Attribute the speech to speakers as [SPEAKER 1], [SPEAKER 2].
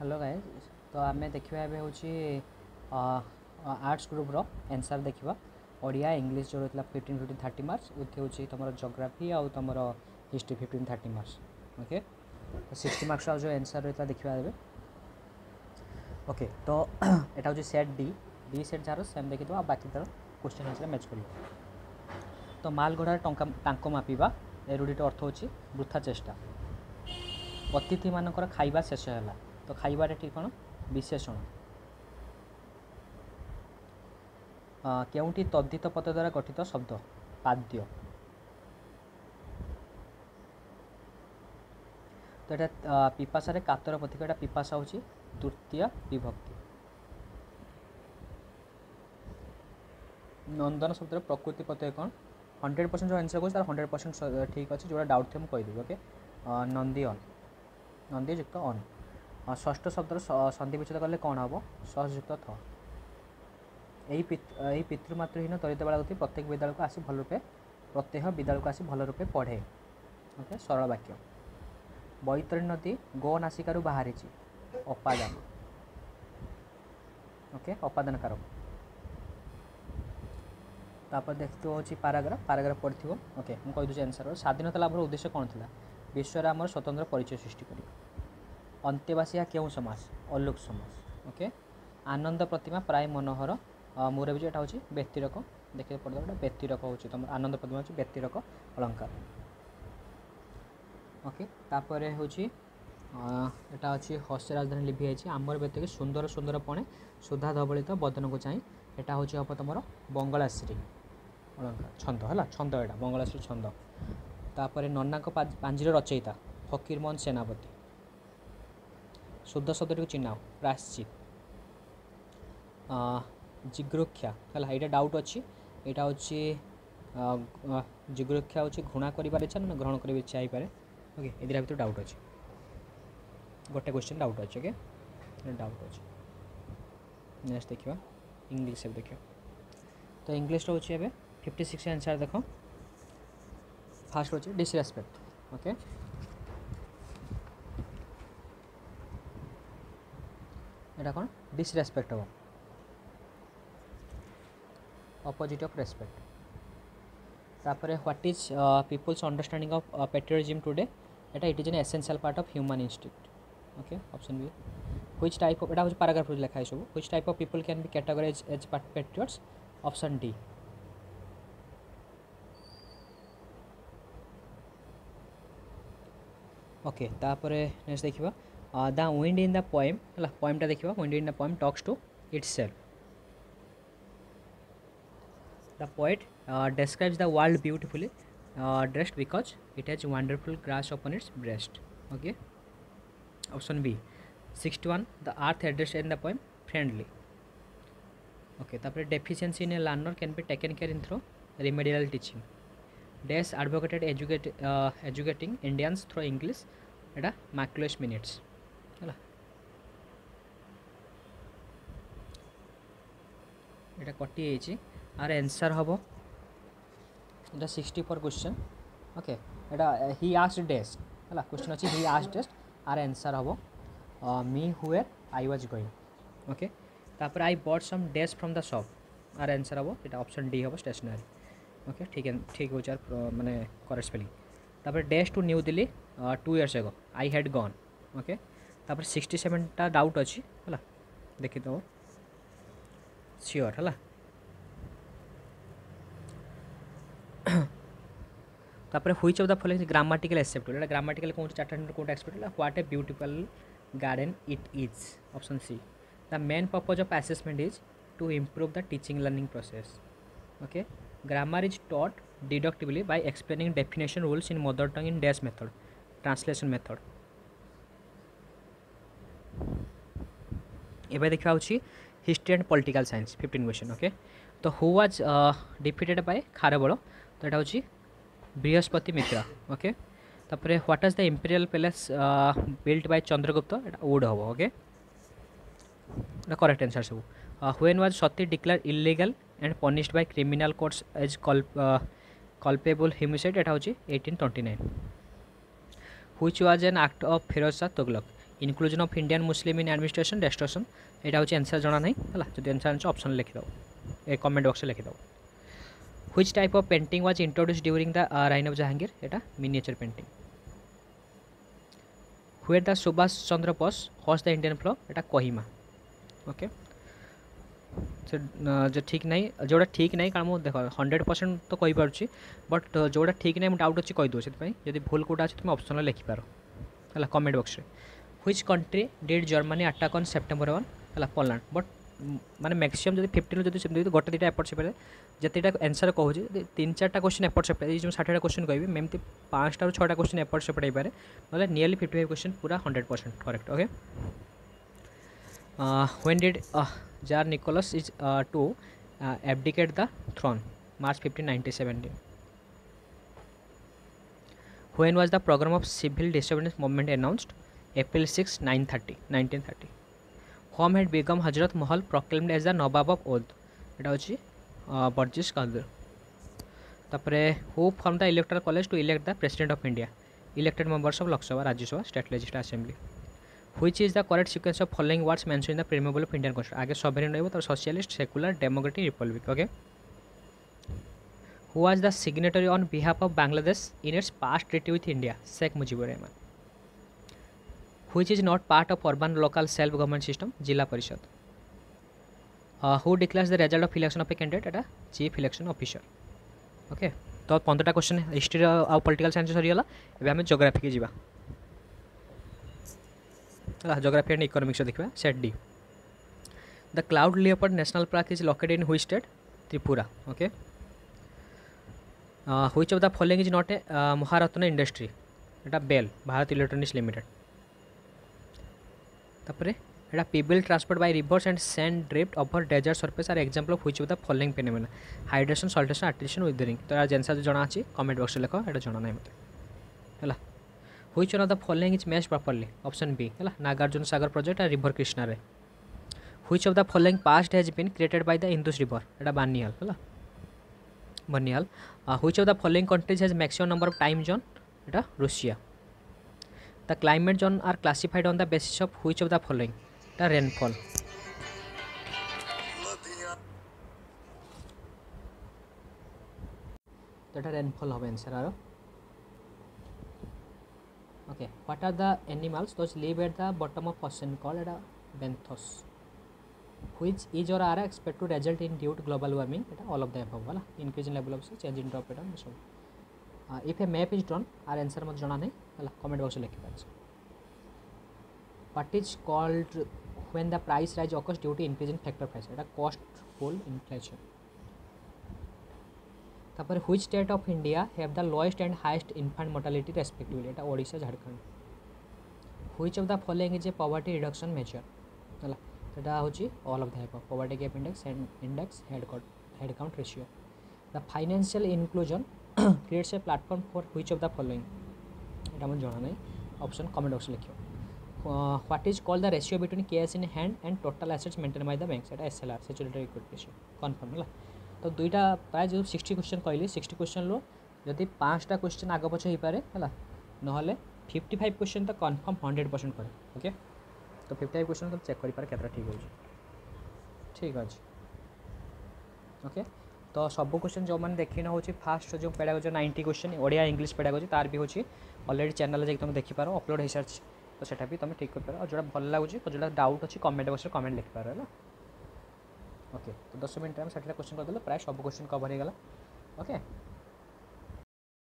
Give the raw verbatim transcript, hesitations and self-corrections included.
[SPEAKER 1] Hello guys, तो आम देखा ए हूँ आर्ट्स ग्रुप्र आंसर देखा ओडिया इंग्लीश जो रही fifteen fifteen thirty marks with हूँ तुम जोग्राफी आउ तुम history fifteen thirty marks okay. तो सिक्सटी मार्क्स जो आंसर रही देखा ए ओके। तो यहाँ हूँ सेट डी डी सेट जार सेम देखीद बाकी तरह क्वेश्चन आंसर मैच कर। तो मालगढ़ टाँक मापिबा ए रूढ़ी अर्थ हूँ वृथा चेष्टा। अतिथि मानकर खाइबा शेष है तो खाइबाटा ठीक कौन विशेषण। केउंटी तद्धित पद द्वारा गठित शब्द पाद्य। तो यहाँ पिपासा कातर प्रतीक यहाँ पिपासा हूँ तृतीय विभक्ति। नंदन शब्द प्रकृति प्रत्यय कौन हंड्रेड परसेंट जो आंसर कौन हंड्रेड परसेंट ठीक अच्छे जो डाउट थे मुझे कहीदेवी ओके। नंदी अन नंदी युक्त अन। षष्ठ शब्द सन्धि विच्छेद कले कौन हम सहयुक्त थ। यही पितृमातृहीन दरिद्र बालक प्रत्येक विद्यालय को आसी भल रूपे प्रत्येक विद्यालय को आसी भल रूपे पढ़े ओके। सरल वाक्य। बैतरणी नदी गो नासिकार बाहरी अपादान ओके अपादान कारक। तापर देखते हूँ पाराग्राफ पाराग्राफ पढ़ी थो ओके मुझे कहीदे आंसर। स्वाधीनता लाभर उद्देश्य कौन था विश्व आम स्वतंत्र परिचय सृष्टि कर। अंत्यवासिया क्यों समास अलोक समास ओके। आनंद प्रतिमा प्राय मनोहर मुरे भी यहाँ हूँ व्यक्तिरक देखिए पढ़ दो व्यक्तिरक हूँ तुम आनंद प्रतिमा हूँ व्यक्तिरक अलंकार ओके। तापर हूँ यहाँ अच्छी हस्य राजधानी लिभि जाइए आमर व्यक्ति सुंदर सुंदर पणे सुधा धवलित बदन को चाहे यहाँ हूँ हम तुम बंगलाश्री अलंकार छंद है छंद यहाँ बंगलाश्री छंद। तापर नन्ना पांजीर रचयिता फकीरमोहन सेनापति। शुद्ध शब्द को चिन्ह प्रायश्चित। जिगृक्षा है यहाँ डाउट अच्छी यहाँ हूँ जिगृक्षा हूँ घृणा कर इच्छा ना ग्रहण कर इच्छा हो पाए ओके। ये भर डाउट अच्छे गोटे क्वेश्चन डाउट अच्छे ओके डाउट अच्छे। नेक्स्ट देखा इंग्लिश देखिए। तो इंग्लिश रोच ए फिफ्टी सिक्स आंसर देख फास्ट रोचे डिसरेस्पेक्ट ओके। यहाँ कौन डिसरेस्पेक्ट हम अपोजिट ऑफ रेस्पेक्ट। तापर what is people's understanding of patriotism today एटा it is an essential part of human instinct okay. Option B which type of एटा paragraph लिखा है सब which type of people can be categorise as patriots. Option D okay. तापर next देखा the wind in the poem है पोएमटा देखा wind in the poem talks to itself. The poet describes the world beautifully uh, dressed because it has wonderful grass upon its breast okay. Option B sixty-one the earth addressed in the poem friendly okay. तापर deficiency in a learner can be taken care in through remedial teaching. Dash advocated educate uh, educating Indians through English Etah Macaulay minutes है एटा कटि जाइए are answer हम इटा sixty four question okay. यहाँ he asked dash है question अच्छी he asked dash आर answer हम me where I was going okay. तापर I bought some dash from the shop आर आंसर हम यहाँ ऑप्शन डी हम स्टेशनरी ओके। ठीक है ठीक हो माने करेक्ट स्पेलिंग। तापर dash to New Delhi two years ago I had gone okay. तापर सिक्सटी सेवेन टा डाउट अच्छी है देखी दो श्योर है। तापर which of the following grammatical except एटा ग्रामाटिकल कौन चार्ट कौन expect what a beautiful garden it is. Option C the main purpose of assessment is to improve the teaching learning process okay. Grammar is taught deductively by explaining definition rules in mother tongue in dash method translation method. एबे देखा होची history and political science fifteen question okay. तो who was defeated by Kharavela तो यहाँ हूँ बृहस्पति मित्रा okay. तापर what is the imperial palace built by Chandragupta wood हम okay correct answer सब। When was sati declare illegal and punished by criminal courts as culpable homicide यहाँ हूँ eighteen twenty nine. Which was an act of Firoz Shah Tughlaq inclusion of Indian Muslim in administration restriction यहाँ हूँ answer जना नहीं है जो answer answer option लिखिदेव ए कमेंट बॉक्स लिखिदेव which type of painting was introduce during the reign of Jahangir यहाँ miniature painting where the Subhas Chandra Bose hoist the Indian flag यहाँ कोहिमा ओके से जो ठीक नहीं जोड़ा ठीक नहीं कारण मुझे देख हंड्रेड परसेंट तो कहीपरि बट जोड़ा ठीक नहीं डाउट अच्छी कहीदेव से जब भूल कौटा अच्छे तुम ऑप्शन लिखिपार है कमेंट बॉक्स में which country did Germany attack on September one है पोलैंड बट माने मैक्सिमम जब फिफ्टीन जो गोटे दुटा एपट सेपटे जितेटा आंसर कहूँ तीन चार्टा क्वेश्चन एपट सेपटे जो षाठिया क्वेश्चन कहि एमती पाँचटा छटा क्वेश्चन एपट सेपटे हो पाए ना नियरली फिफ्टी फाइव क्वेश्चन पूरा hundred percent correct okay when did tsar Nicholas is to abdicate the throne March fifteen nineteen seventeen when was the programme of civil disobedience movement announced April sixth nine thirty nineteen thirty whom had Begum Hazrat Mahal proclaimed as the nawab of Oudh यहाँ हूँ बर्जिश कादर तापर who form the electoral college to elect the president of India elected members of Lok Sabha Rajya Sabha state legislative assembly which is the correct sequence of following words mention in the preamble of Indian constitution आगे sovereign रहिबो तापर socialist secular democratic republic okay who was the signatory on behalf of Bangladesh in its past treaty with India Sheikh Mujibur Rahman which is not part of urban local self government system जिला परिषद uh, who declares the result of election of a candidate एटा chief election officer okay तो पंद्रहटा question history आ political science सरीगला एबे आम geography के जीवा जोग्राफी एंड इकोनॉमिक्स देखा set D the cloud leopard national park is located in which state Tripura okay which of the following is not a Maharatna industry एटा बेल भारत इलेक्ट्रॉनिक्स लिमिटेड तापर यहाँ people transport by rivers and sand drift over desert surface are example of which of the following phenomena hydration saltation आर्टिलेशन weathering तो यार answer जना अच्छी comment box लिख यहाँ जना ना मत है which one of the following is match properly option B है नागार्जुन सागर प्रोजेक्ट आ रिवर कृष्णा रे which of the following past has been created by the Indus river यहाँ बानियाल है Banihal which of the following countries has maximum number of time zone यहाँ Russia The climate zone are classified on the basis of which of the following? The rainfall. That rainfall have answer aro. Okay. What are the animals those live at the bottom of ocean called a benthos? Which is or are expected to result in due to global warming? It all of the above. Wala. Increase in level of sea, change in temperature, and so on. Uh, if a map is drawn, our answer मत जाना नहीं है comment box में लिखी पास what is called when the price rise occurs due to increase in factor price एटा cost push inflation तापर which state of India have the lowest and highest infant mortality respectively एटा Odisha Jharkhand which of the following is a poverty reduction measure है एटा होची all of the above poverty gap index and index head head count ratio the financial inclusion creates a platform for which of the following এটা আমার জানা নাই option comment বক্সে লিখিও what is called the ratio between cash in hand and total assets maintain by the banks এটা SLR saturated liquid ratio confirm হলা তো দুইটা প্রায় যে সিক্সটি क्वेश्चन কইলি সিক্সটি क्वेश्चन रो যদি পাঁচটা क्वेश्चन আগে পছে হই পারে হলা নহলে फिफ्टी फाइव क्वेश्चन তো কনফার্ম हंड्रेड परसेंट করে ওকে তো फिफ्टी फाइव क्वेश्चन তো চেক করি পারে কেতরা ঠিক होची ठीक আছে ओके तो सब क्वेश्चन जो मैंने देखी ना हो फास्ट जो pedagogy ninety question Odia English pedagogy तार भी होची ऑलरेडी चैनल जाकि तुम देखिपार अपलोड हो सारी तो सेटा भी तुम ठीक कर पार जो भल लगुच जो डाउट अच्छी कमेंट बॉक्स में कमेंट लिखिपार है ओके तो दस मिनट में षाठी क्वेश्चन करदे प्राय सब क्वेश्चन कवर हो गला ओके।